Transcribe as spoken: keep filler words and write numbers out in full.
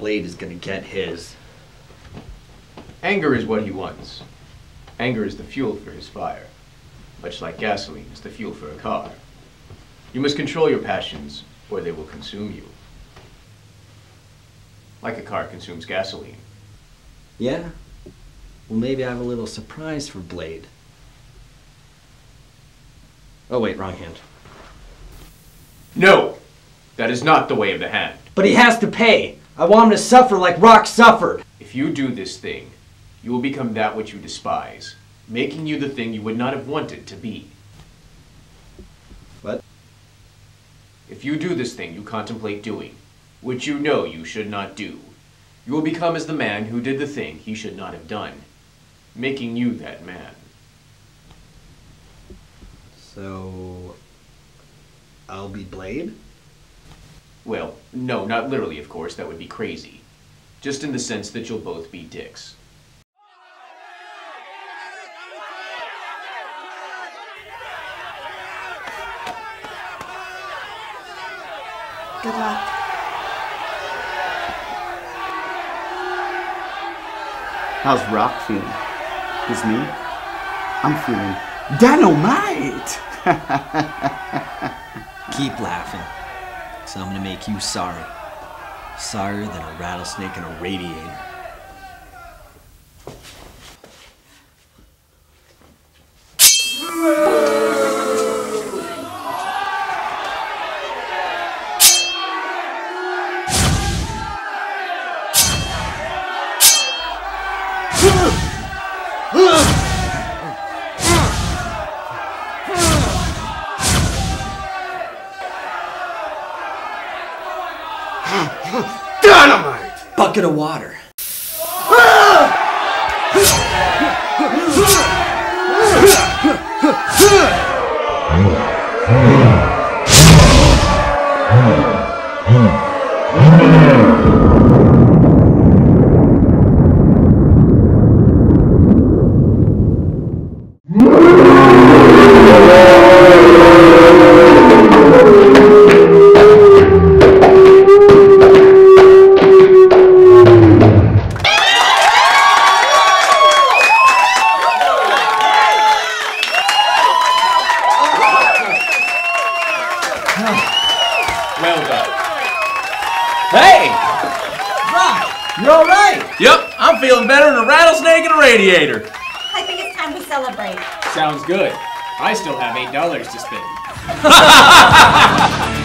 Blade is gonna get his. Anger is what he wants. Anger is the fuel for his fire, much like gasoline is the fuel for a car. You must control your passions, or they will consume you. Like a car consumes gasoline. Yeah? Well, maybe I have a little surprise for Blade. Oh wait, wrong hand. No! That is not the way of the hand. But he has to pay! I want him to suffer like Rock suffered! If you do this thing, you will become that which you despise, making you the thing you would not have wanted to be. What? If you do this thing you contemplate doing, which you know you should not do, you will become as the man who did the thing he should not have done, making you that man. So... I'll be Blade? Well, no, not literally, of course, that would be crazy. Just in the sense that you'll both be dicks. Good luck. How's Rock feeling? Is me? I'm feeling dynamite! Keep laughing, so I'm gonna make you sorry. Sorrier than a rattlesnake in a radiator. Dynamite! Bucket of water. Well done. Hey! Rock, you alright? Yep, I'm feeling better than a rattlesnake in a radiator. I think it's time we celebrate. Sounds good. I still have eight dollars to spend.